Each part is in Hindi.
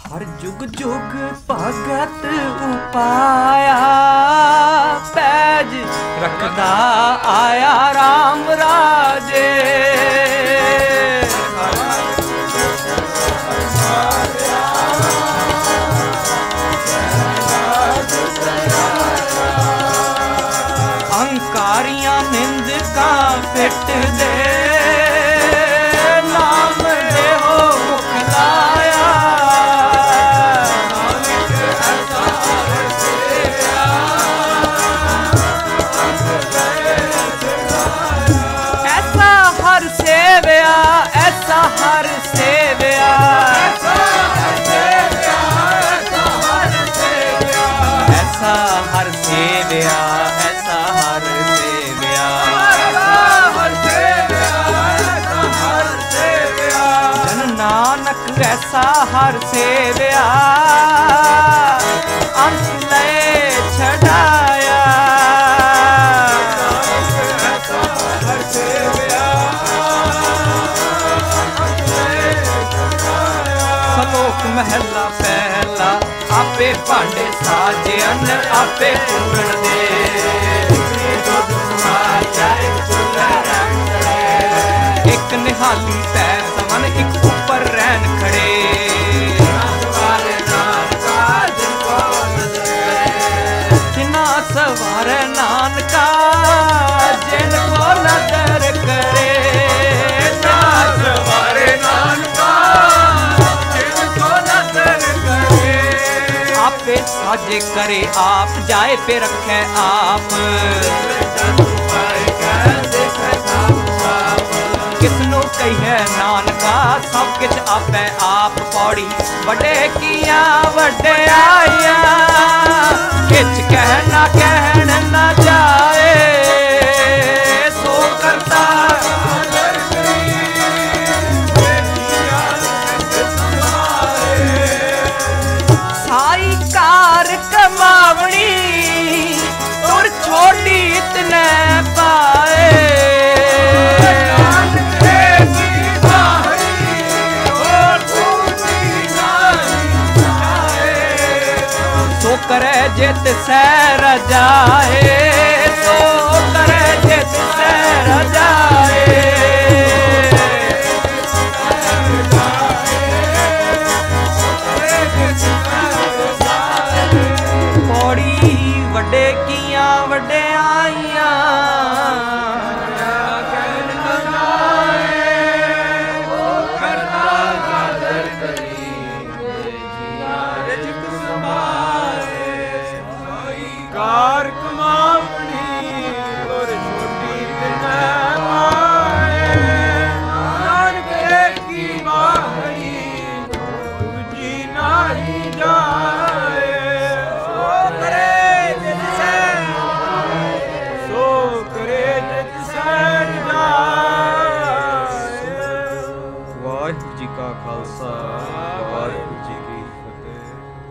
हर जुग जुग भगत उपाया पैज रखदा आया राम राजे। अंकारियां निंदका पिट दे नाम दे हो मुखलाया। ऐसा हर सेवया ऐसा हर सेवया ऐसा हर सेवया ऐसा हर सेवया जन नानक ऐसा हर सेवया अंत ले छड़ाया। सलोक महला पहला आपे भांडे साजन आपे पूरन दे। एक निहाली पै समन एक ऊपर रैन खड़े। जिना सवार नानका जिनको नदर करे। ना सवार नानका जिनको नदर करे। आपे साजे करे आप जाए पे रखे आप। किसनों कहिए नानका सब किछ आपे आप। पौड़ी वडे किया वडे आया किछ कहना कहन न जाए। सो करता सारी कार कमावनी तुर छोड़ी इतने पाए। करे जित सैर जाए तो करे जित सैर जाए। पौड़ी वड्डे किया वड्डे आइया कार कमावनी और छोटी नानक की बाहरी दूजी नारी जाए। सो करे जित सैर जाए। वाहिगुरू जी का खालसा वाहिगुरू जी की फतेह।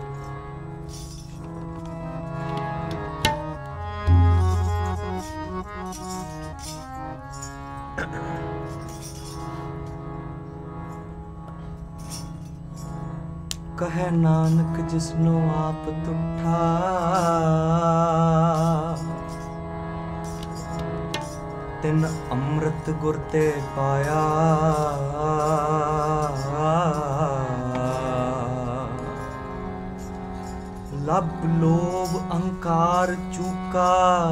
कहे नानक जिसनो आप तुठा तिन अमृत गुर ते पाया। लब लोभ अहंकार चूका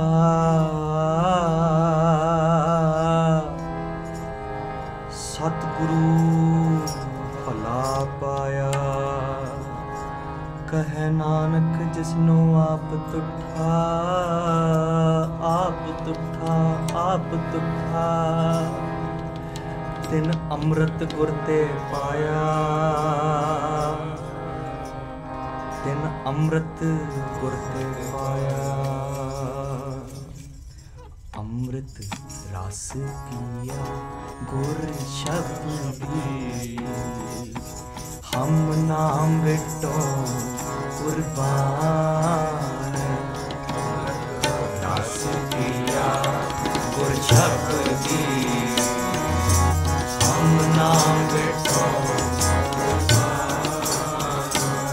सतगुरु भला पाया। कहे नानक जिसनो आप तुठा आप तुठा आप तुठा तिन अमृत गुर ते पाया। तिन अमृत गुर ते पाया। अमृत रस पिया गुर शब्द हम नाम बिटो कुर्बान। रस पिया गुर शब्द हम नाम बिटो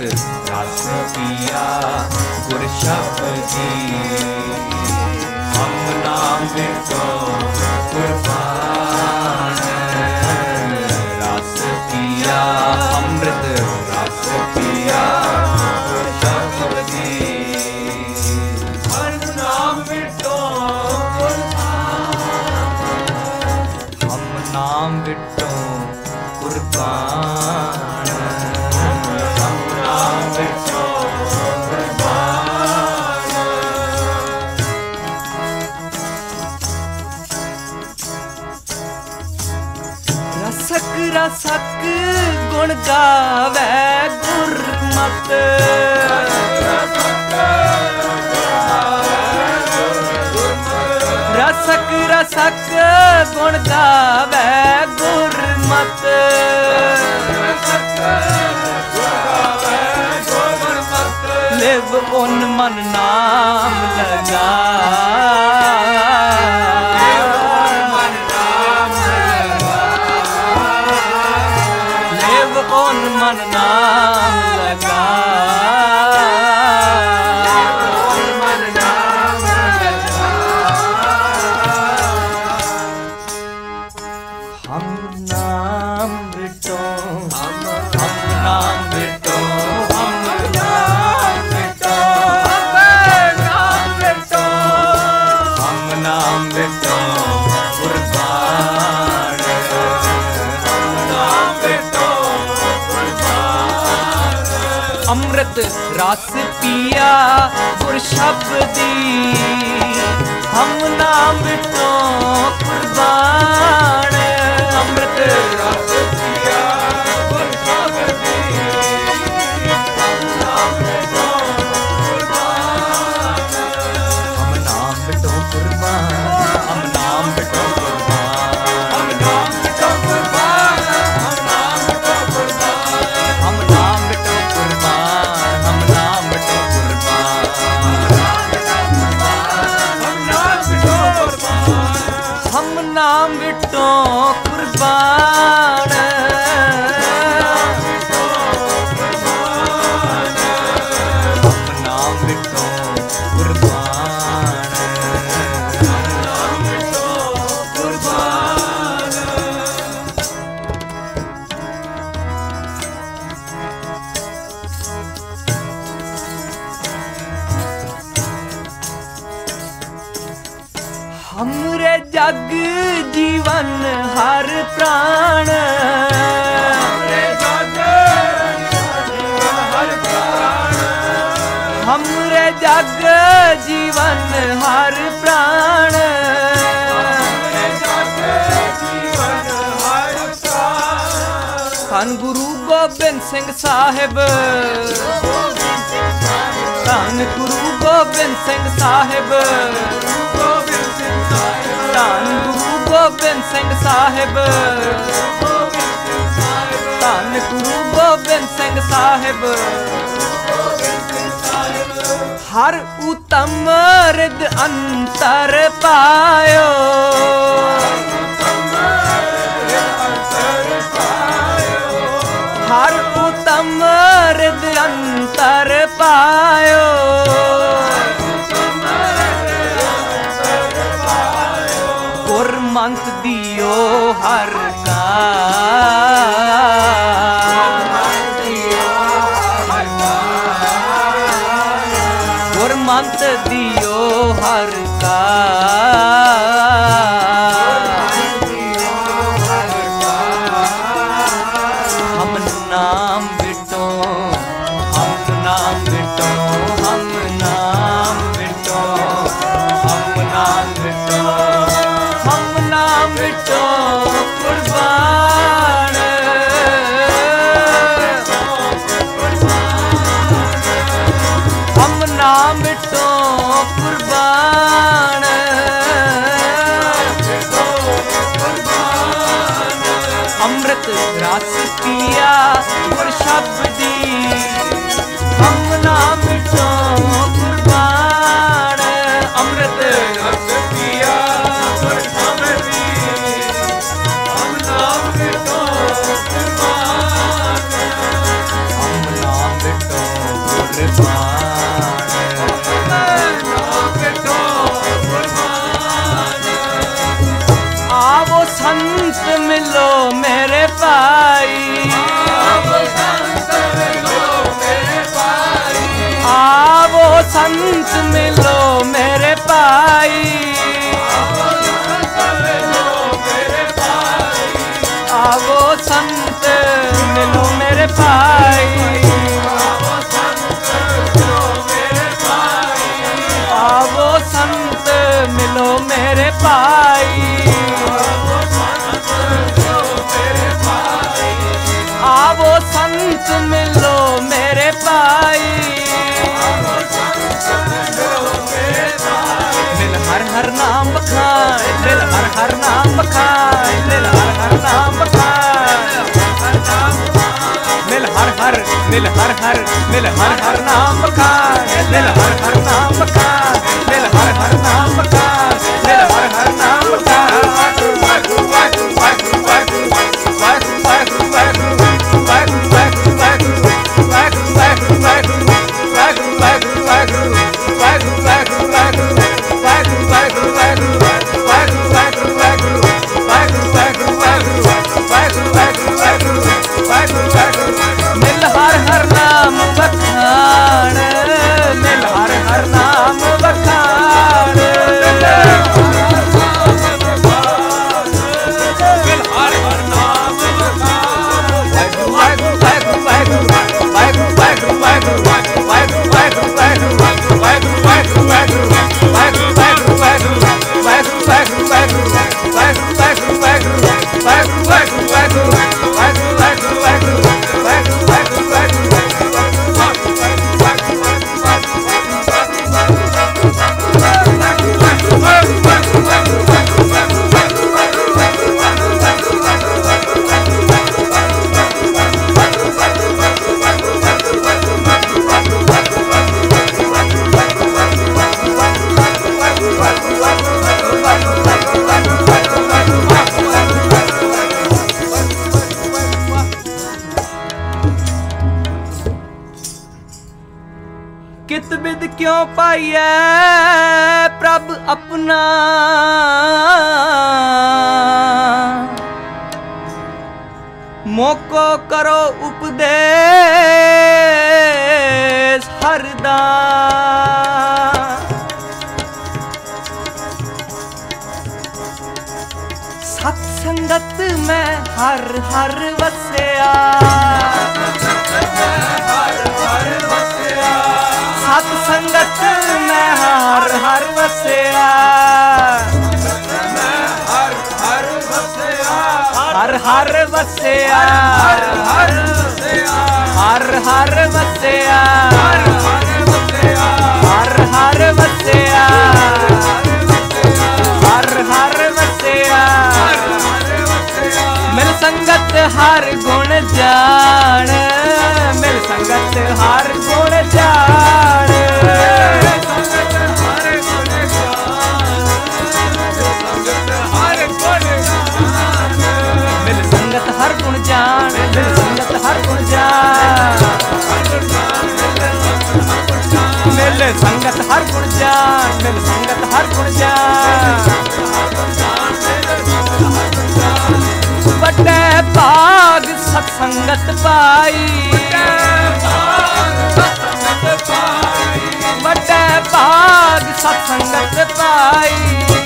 रस पिया गुर शब्दी हम नाम विटो कुर्बान रस पिया अमृत रस पिया गुर शब्दी हम नाम विटो हम नाम विटो कुर्बान हम नाम विटो कुर्बान रसक रसक गुण गावे गुरमत रसक रसक गुण गावे गुरमत लिव उन मन नाम लगा लिव उन मन नाम लगा हम नाम विटो हम नाम विटो हम नाम विटो हम नाम विटो कुर्बान हम नाम विटो कुर्बान अमृत रस पिया गुर शब्दी हम नाम विटो कुर्बान अमृत रस पिया गुर शब्दी हम नाम विटो कुर्बान हम नाम विटो कुर्बान हम नाम विटो कुर्बान हम नाम विटो कुर्बान हम नाम विटो कुर्बान हम नाम विटो कुर्बान हम नाम विटो कुर्बान हम नाम विटो कुर्बान हम नाम विटो कुर्बान हम नाम विटो कुर्बान हमरे जग जीवन हर प्राण हमरे जग हर प्राण हमरे जग जीवन हर प्राण हमरे जग जीवन हर प्राण धन गुरु गोबिंद सिंह साहिब धन गुरु गोबिंद सिंह साहिब धन गुरु गोबिंद सिंह साहिब धन गुरु गोबिंद सिंह साहिब हर उत्तम रिद अंतर पायो हर उत्तम रिद अंतर पायो गुरमंत दियो हर का गुरमंत दियो हर का हम नाम विटो हम नाम विटो हम नाम विटो हम नाम विटो हम नाम विटो कुर्बान हम नाम विटो कुर्बान अमृत रस पिया गुर शब्दी हम नाम विटो कुर्बान अमृत रस पिया गुर शब्दी हम नाम विटो कुर्बान हम नाम विटो संत मिलो मेरे भाई, आवो संत मिलो मेरे भाई, आवो संत मिलो मेरे भाई, आवो संत मिलो मेरे भाई, आवो संत मिलो मेरे भाई, मिल हर हर नाम बखान, मिल हर हर नाम बखान, मिल हर हर नाम बखान, मिल हर हर मिल हर हर मिल हर हर नाम बखान, मिल हर हर नाम बखान, मिल हर हर नाम बखान, मिल हर हर नाम बखान। मिल हर हर नाम बखान, मिल हर हर नाम बखान, मिल हर हर नाम कित बिद क्यों पाइए प्रभ अपना, मोको करो उपदेश हरदान, सत्संगत में हर हर वसया, सत्संगत में हर हर वसया, हर हर वसया, हर हर वसया, हर हर वसया, हर हर वसया, मिल संगत हर गुण जान, मिल संगत हर गुण जान, मिल संगत हर गुण जान, मिल संगत हर गुण जान, मिल संगत हर गुण जान, मिल संगत हर गुण जान, बटे भाग सत्संगत पाई, बटे भाग सत्संगत पाई,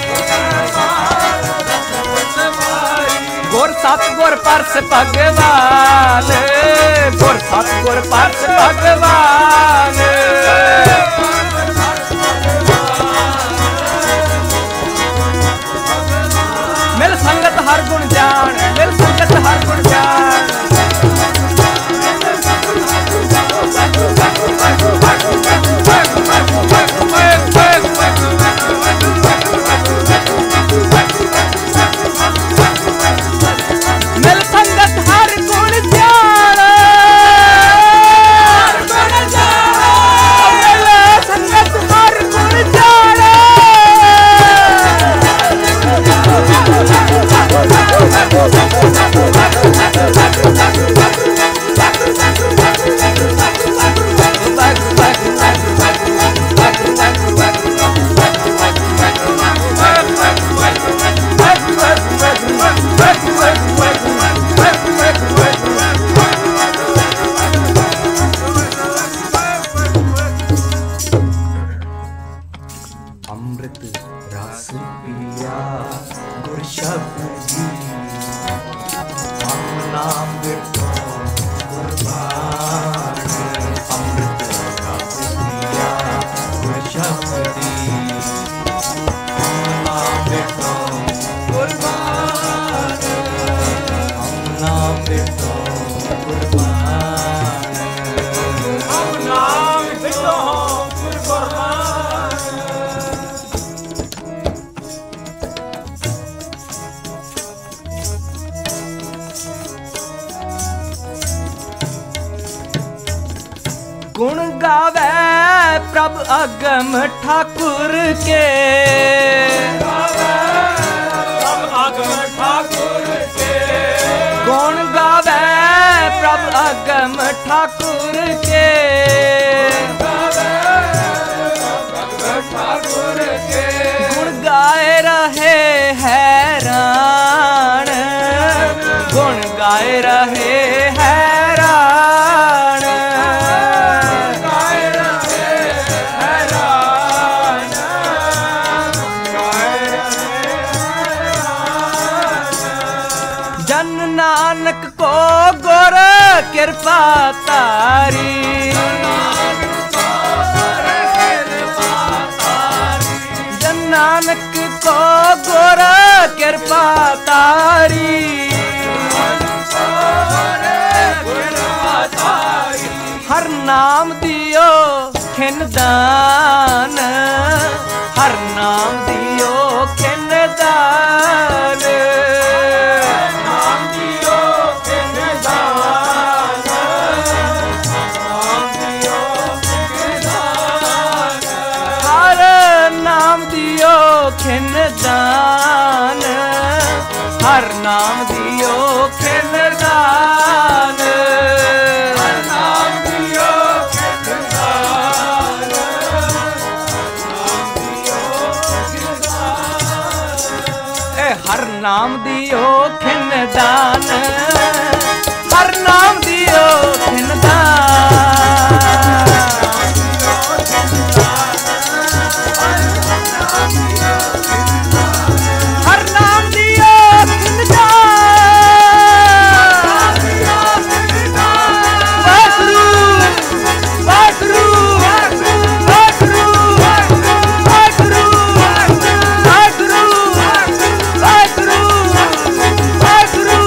गुर सतगुर परस भगवान, गुर सतगुर परस भगवान, मिल संगत हर गुण जान, मिल संगत हर गुण जान, मिल संगत हर गुण जान, मिल संगत हर गुण जान, पिया गुर शब्दी हम नाम बिटो कुर्बान अमृत रस पिया गुर शब्दी हम नाम बिटो कुर्बान हम नाम बिटो कुर्बान हम नाम बिटो गुण गावे प्रभ अगम ठाकुर के प्रभ अगम ठाकुर के गुण गावे प्रभ अगम ठाकुर के ठाकुर के गुण गाए रहे हैरान गुण गाए रहे हैरान जन नानक को गुर कृपा तारी जन नानक को गुर कृपा तारी हर नाम दियो खिन दान हर नाम दियो खिन दान खिन दान हर नाम दियो खिन दान हर नाम दियो खिन दान हर नाम दियो खिन दान हर नाम दियो खिन दान हर नाम दियो खिन दान वाकरू वाकरू वाकरू वाकरू वाकरू वाकरू वाकरू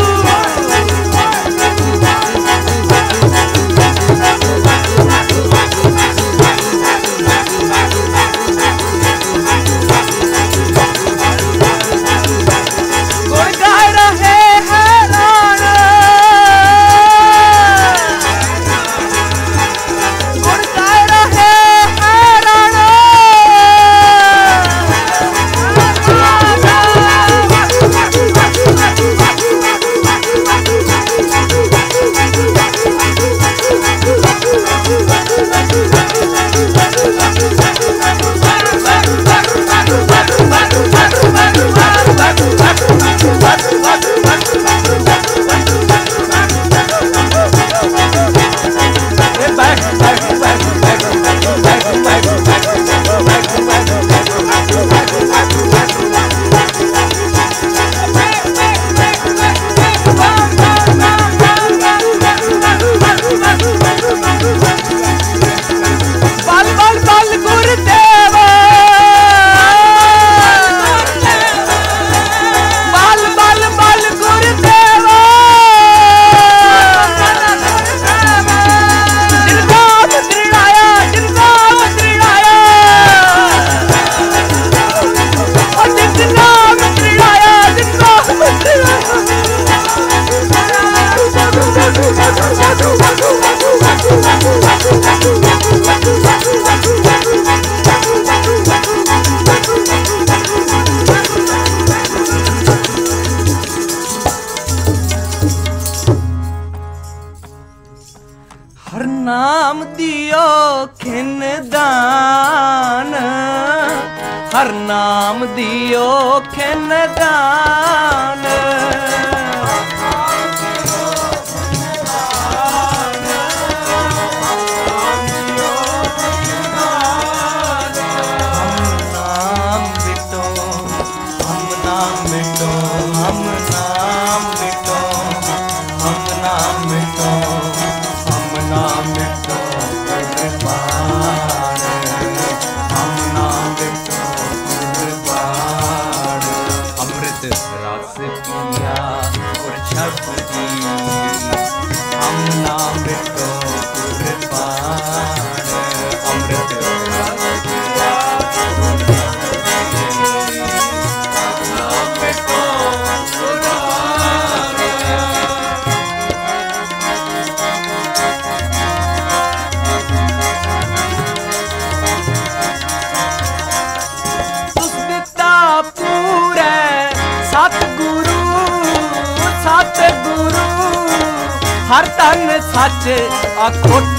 हर नाम दियो खिन दान हर नाम दियो खिन दान हम नाम मिटो, हम नाम मिटो, हम नाम मिटो कुर्बान, हम नाम मिटो कुर्बान। अमृत रस पिया और छपी, हम नाम मिटो कुर्बान, अमृत रस पिया और छपी, हम नाम मिटो कुर्बान। तुस दिता पूरे सतगुरु, सतगुरु हर तन सच अखुट,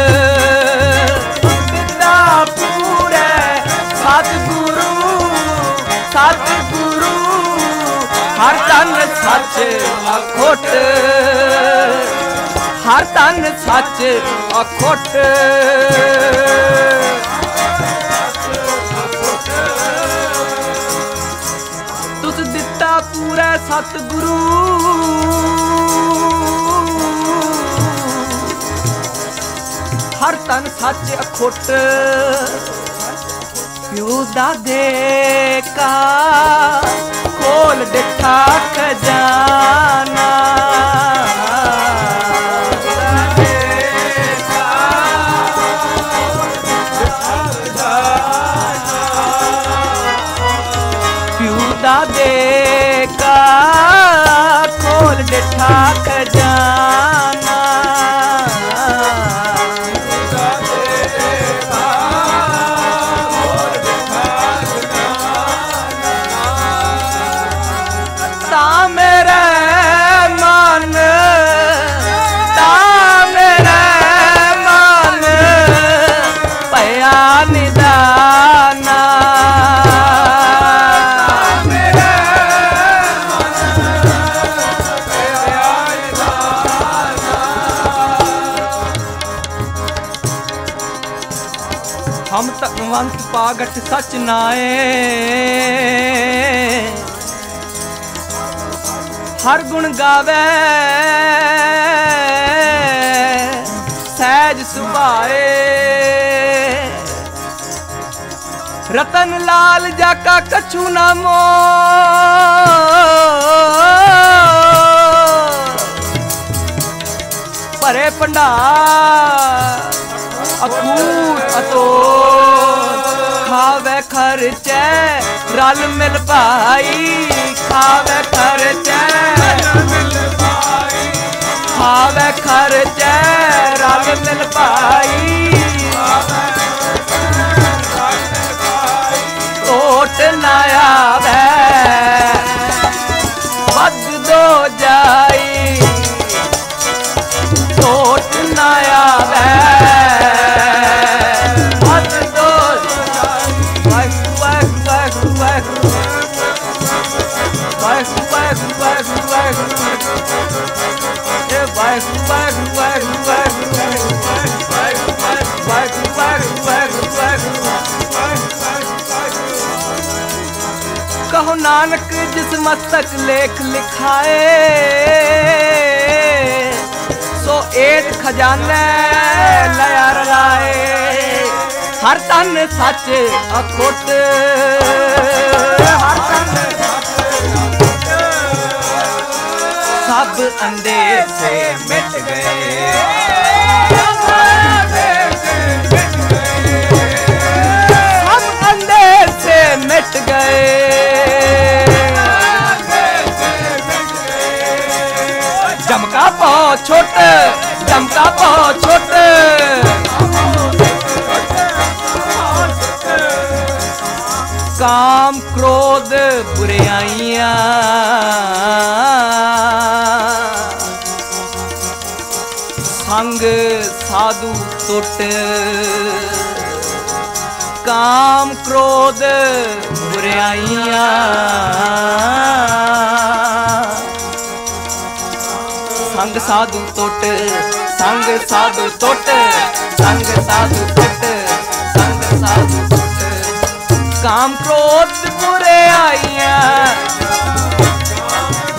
दिता पूरे सतगुरु, सतगुरु हर तन सच अखुट, हर तन सच अखुट। तुस दिता पूरे सतगुरु, हर तन सच अखुट, प्यो दादे का खोल दिठा खजाना, प्यो दादे का खोल दिठा खजाना, हम तकवंत पागट सच नाए, हर गुण गावे सहज सुभाए, रतन लाल जाका कछु न मोह, भरे भंडार अकूट अतोट, खावे खर्चे रल मिल भाई, खावे खर्चे खावे खर्चे रल मिल भाई, टोट न आवे बद दो जाई, टोट न आवे कहो नानक जिस मस्तक लेख लिखाए, सो एत खजाने लया रलाए, हर तन सच अखुट, हर तन सब अंधेर से मिट गए, सब अंधेर से मिट गए, चमका बहुत छोट, चमका बहुत छोट, काम क्रोध बुराइयां संग साधु टुट, काम क्रोध बुराइयां संग साधु टुट, संग साधु टुट, संग साधु टुट, संग साधु टुट, काम क्रोध बुराइयां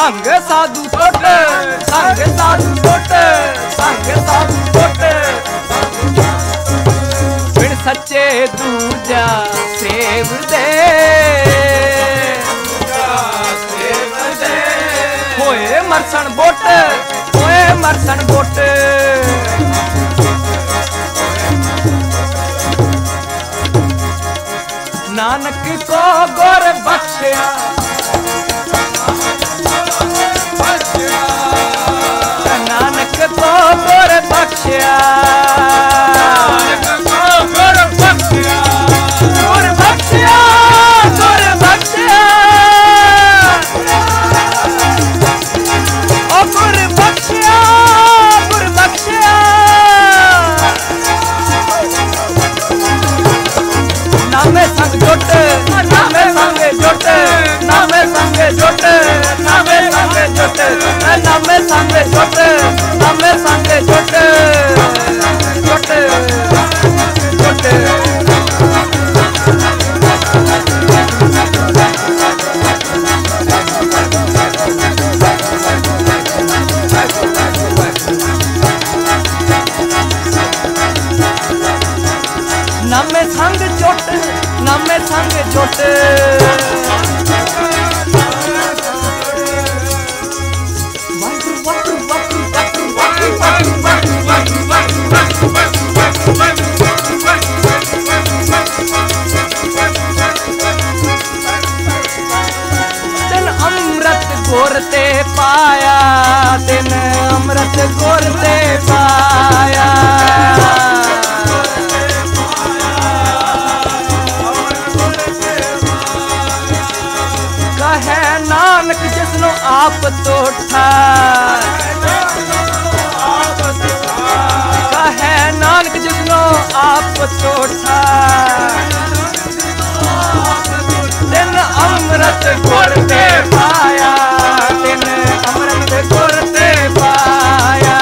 संग साधु टोट, संग साधु टोट, संग साधु टोट। बिन सच्चे दूजा सेव दे, होए मरसन बोट, होए मरसन बोट। नानक को गुर बख्शिया, नानक को गुर बख्शिया, गुर बख्शिया, गुर बख्शिया, गुर बख्शिया, ओ गुर बख्शिया, गुर बख्शिया। नामे संग जुट, नामे संग जुट, नामे संग जुट, नामे संग जुट, नामे संग जुट, नामे संग जुट, जुट, जुट। नामे संग जुट, नामे संग जुट। दिन अमृत गोरते पाया, दिन अमृत गोरते पाया। कहे नानक जिसनो आप तोठा, कहे नानक जिसनो आप तोठा। दिन अमृत गुरते पाया, दिन अमृत गुरते पाया।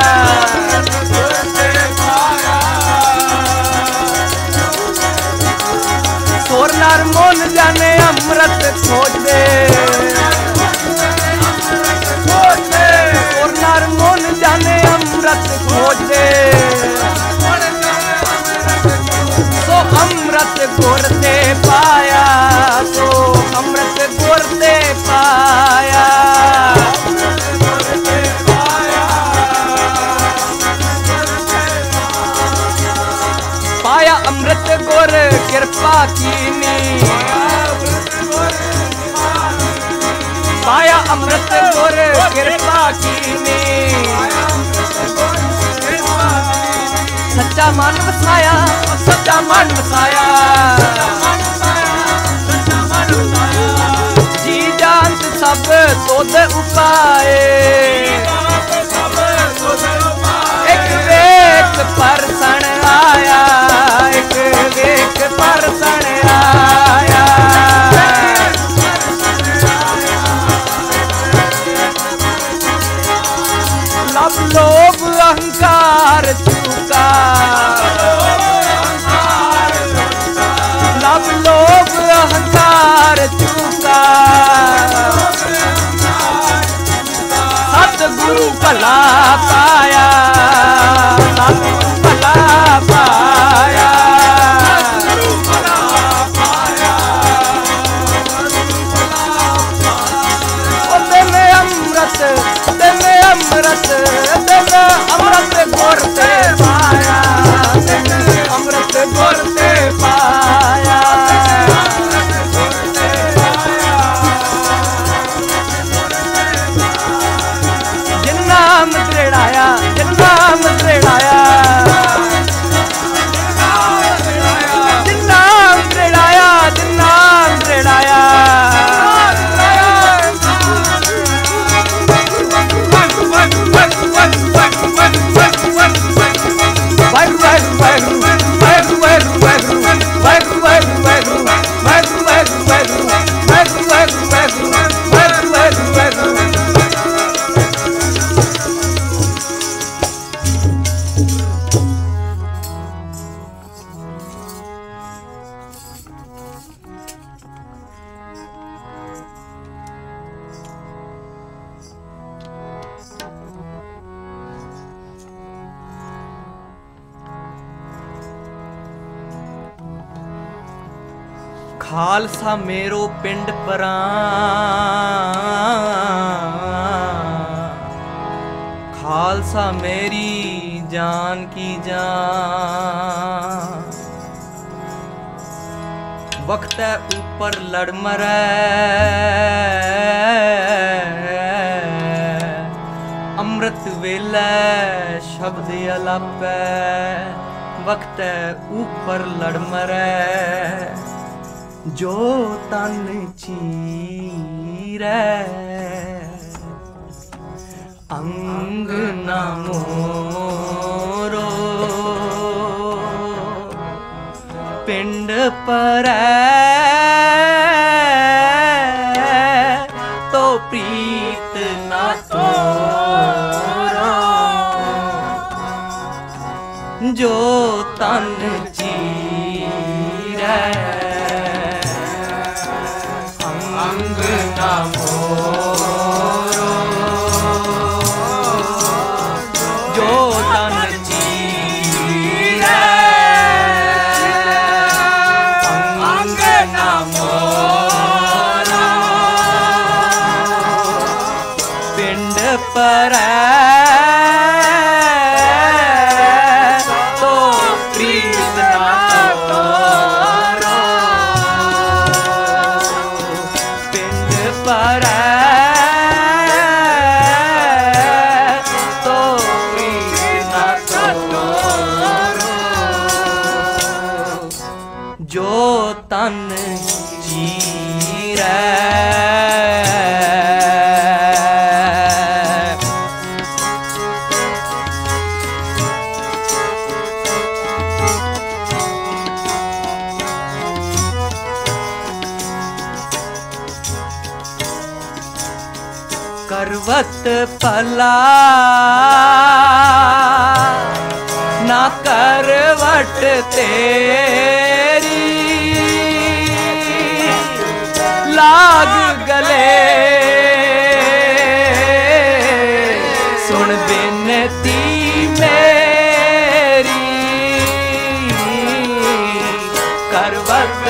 सोर नार मोन जाने अमृत खोज दे, सोर नार मोन जाने अमृत खोज दे। सो अमृत गुरते पाया, सो अमृत गुरते पाया। पाया अमृत गुर कृपा कीनी, पाया अमृत गुर कृपा कीनी। सच्चा मन वसाया, सच्चा मन वसाया। जी जानत सब तोद उपाए, एक वेक परसन आया, एक वेक परसन आया। लब लोभ अहंकार चूका, लब लोभ अहंकार चूका। सतगुरु भला पाया, सतगुरु भला पाया। दिन अमृत, दिन अमृत, दिन अमृत गुरते पाया, दिन अमृत गुरते पाया। जिन नाम दृढ़ाया, जिन नाम दृढ़ाया। खालसा मेरो पिंड परां, खालसा मेरी जान की जान। वक्त है ऊपर लड़ मरै, अमृत वेलै शब्द अलापै। वक्त है ऊपर लड़ मरै, जो तन चीरै। अंग न मोरो पिंड परै, तो प्रीत न तोरो। जो तन चीरै, अंग न मोरो। जो तन चीरै, अंग न मोरो। पिंड परै, तो प्रीत न तोरो। पिंड परै, तो प्रीत न तोरो। जो तन चीरै। करवत पला ना करवट तेरी, लाग गले सुन बिनती मेरी। करवत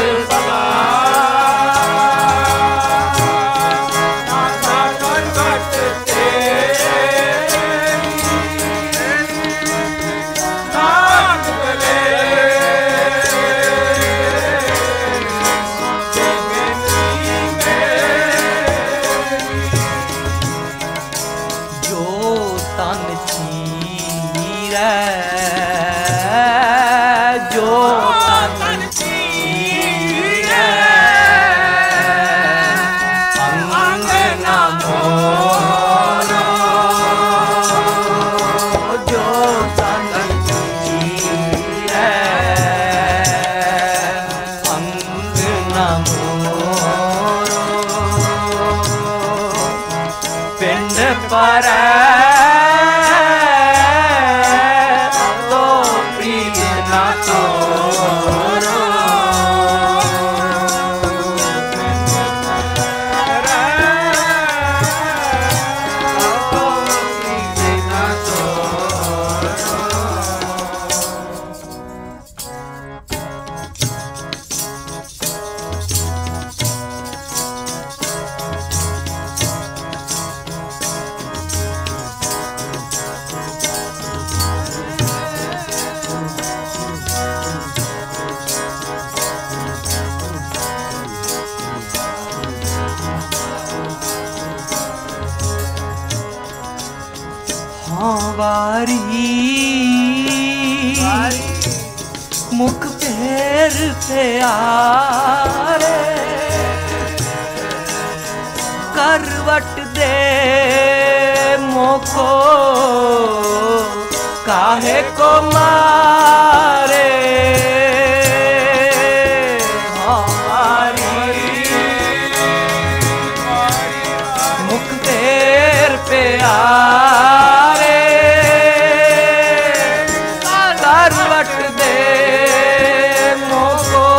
जो तन चीरै, अंग न मोरो। जो तन चीरै, अंग न मोरो। पिंड परै, वारी मुख फेर प्यारे, करवट दे मोको काहे को मारे। मुख फेर प्यारे, करवट दे मोको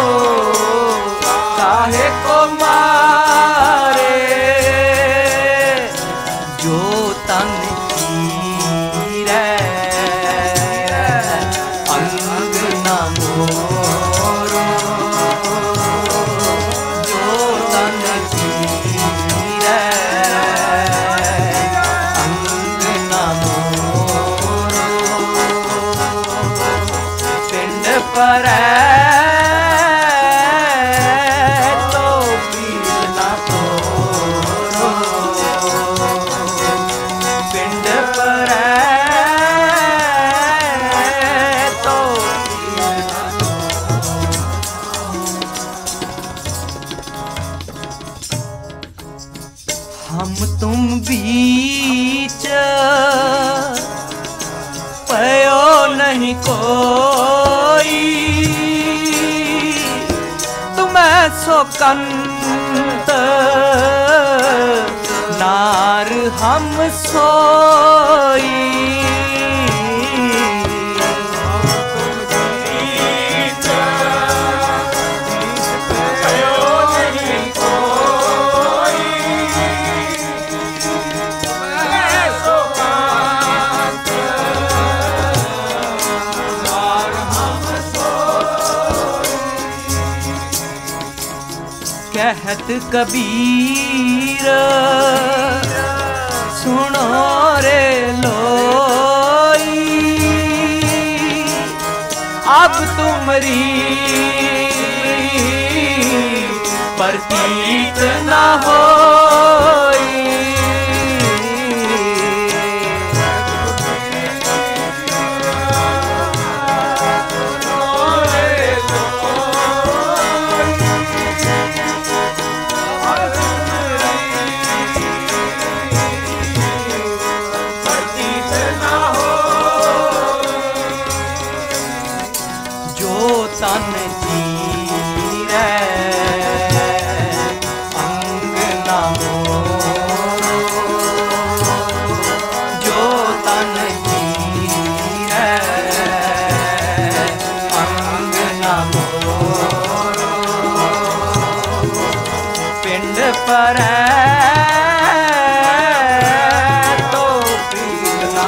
काहे को मारे। जो तन चीरै, अंग तुम बीच पयो नहीं कोई, तुम्हें सोकंत नार हम सोई। कहत कबीर सुनो रे लोई, अब तुमरी प्रतीत न होई। तन चीरे अंग न मोरो, जो तन चीरे अंग न मोरो, पिंड पर तो प्रीत न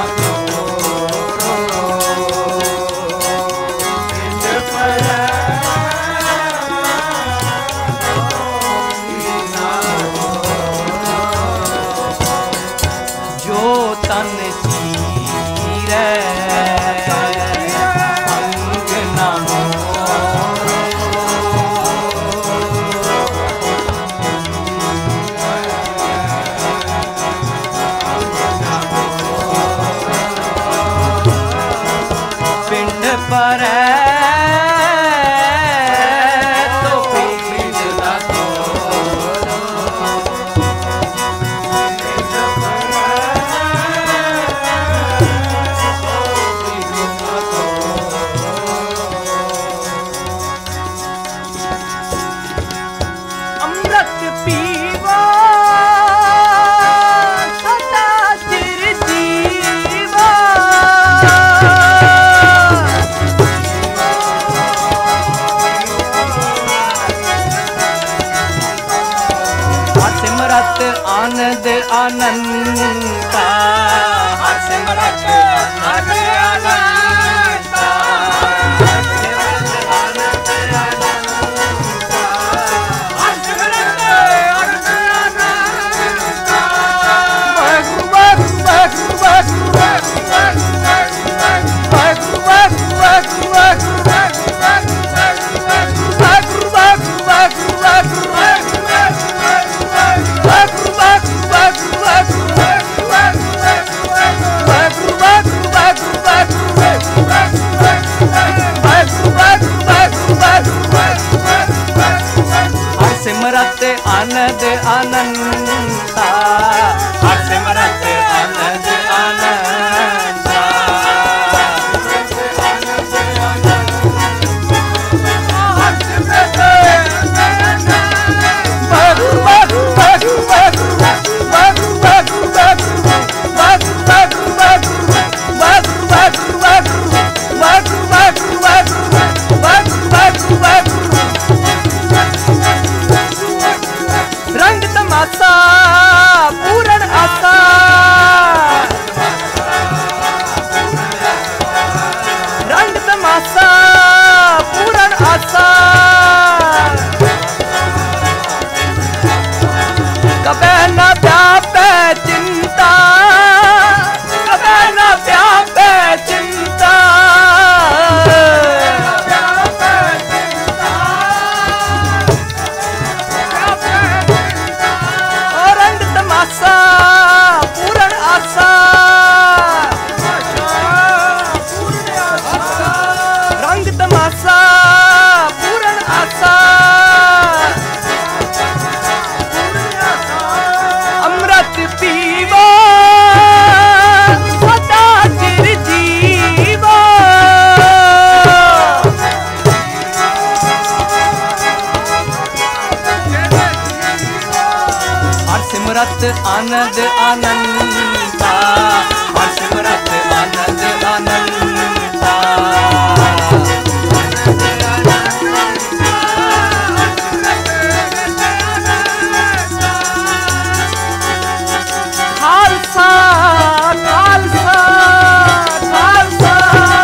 तन चीरे अंग न मोरो, पिंड पर तो प्रीत न तोरो। सिमरत आनंद अनंता, सिमरत आनंद अनंता, सिमरत आनंद अनंता, सिमरत आनंद अनंता। वाहगुरु वाहगुरु वाहगुरु वाहगुरु वाहगुरु वाहगुरु सिमरत आनंद अनंता, सिमरत आनंद अनंता। रंग तमाशा पूरण आशा, सिमरत आनंद आनंदा, हर सिमरत आनंद आनंदा। खालसा खालसा खालसा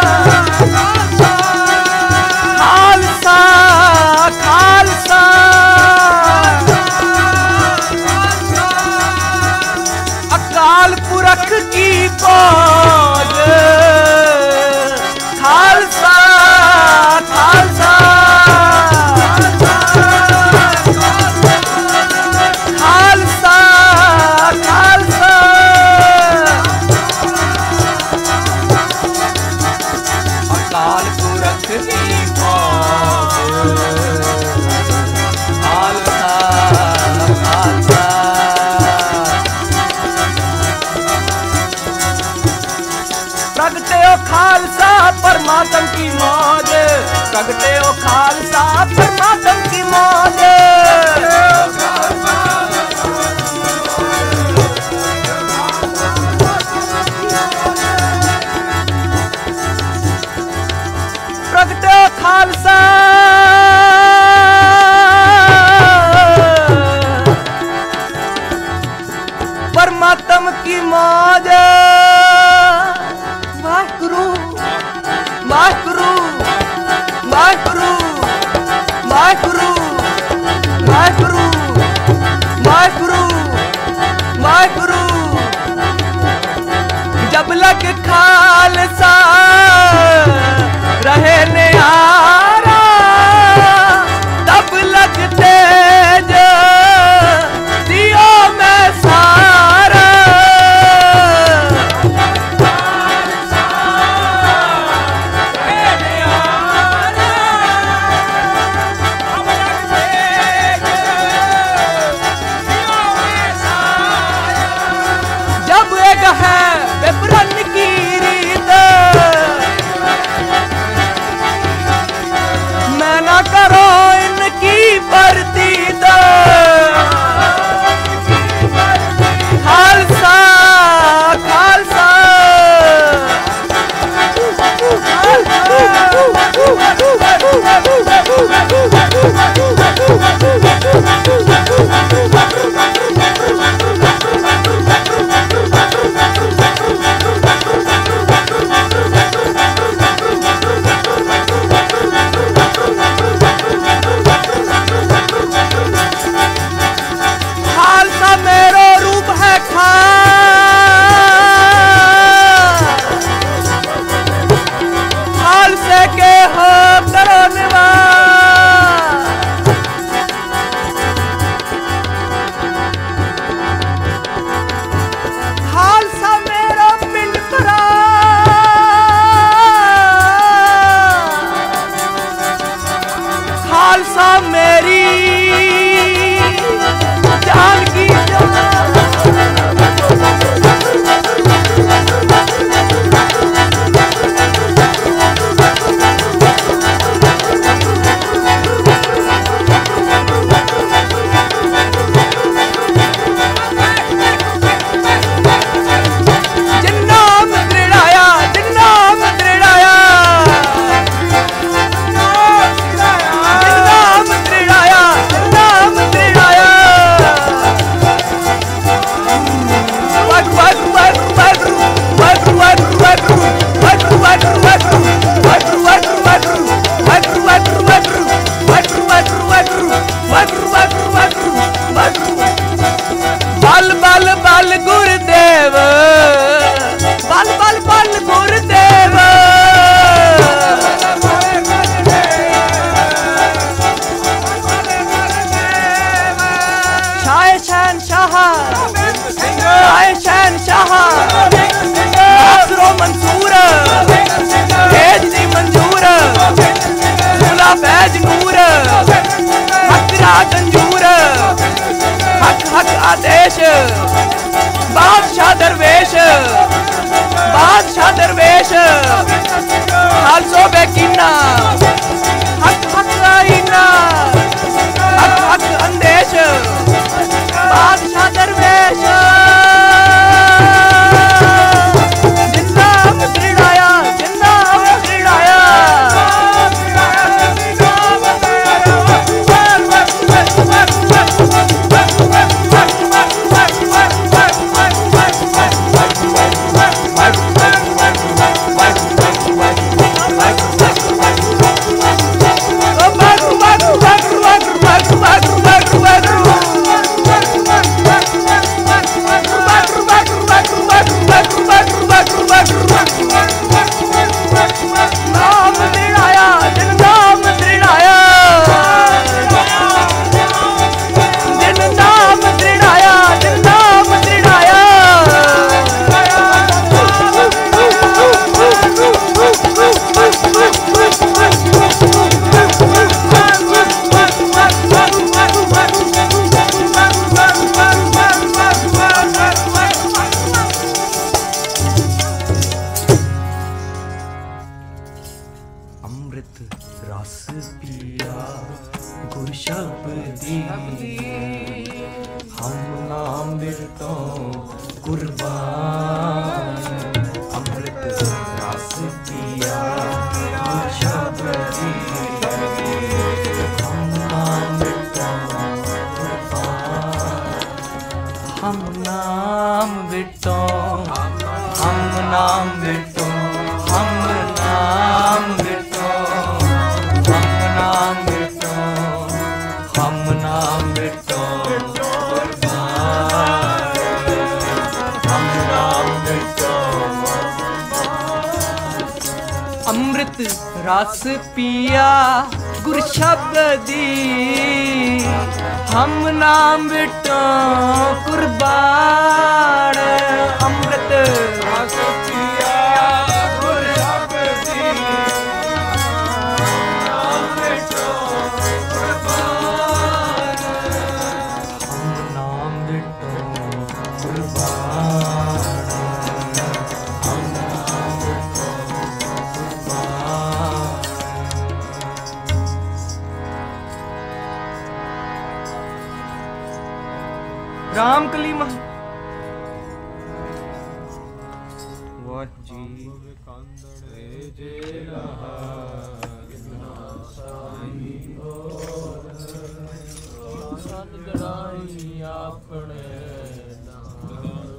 खालसा खालसा अकाल पुरख की फौज, खालसा खालसा खालसा खालसा अकाल पुरख की फौज, खालसा खालसा। प्रगटे ओ खालसा परमात्म की मौज, प्रगटे ओ खालसा परमात्म की मौज। प्रगटे ओ खालसा परमात्म की मौज। वाहिगुरु वाहिगुरु वाहिगुरु वाहिगुरु वाहिगुरु वाहिगुरु वाहिगुरु। जब लग खालसा रहे न्यारा, तब लग तेज दियो में सारा। जब एक है विपरन की रीत, मैं ना करो इनकी परतीत। खालसा खालसा खालसा मेरो रूप है खालसे के हो करो निवास। खालसा मेरा पिंड परा, खालसा मेरी जान की जान। बल बल बल गुरुदेव, बल बल बल गुरुदेव। शाह शहनशाह, शाह शहनशाह, नासरो मंसूर, फैज दी मंजूर, मुला फैज नूर, हक रात अंजूर, हक हक आदेश, बादशाह दरवेश, बादशाह दरवेश। खालसो बेकीना, हक हक आईना, हक हक अंदेश, बादशाह दरवेश। हम नाम बिटो कुर्बान अमृत रस पिया शब्द दी हम नाम बिटो कुर्बान हम नाम बिटो हम नाम बिटो हम नाम बिटो हम नाम बिटो हम नाम बिटो हम नाम बिटो अमृत रस पिया गुर शब्दी हम नाम बिटो कुर्बान अमृत रस पिया गुर शब्दी नाम बिटो कुर्बान हम नाम बिटो कुर्बान हम नाम बिटो कुर्बान राम कली मह जी अपने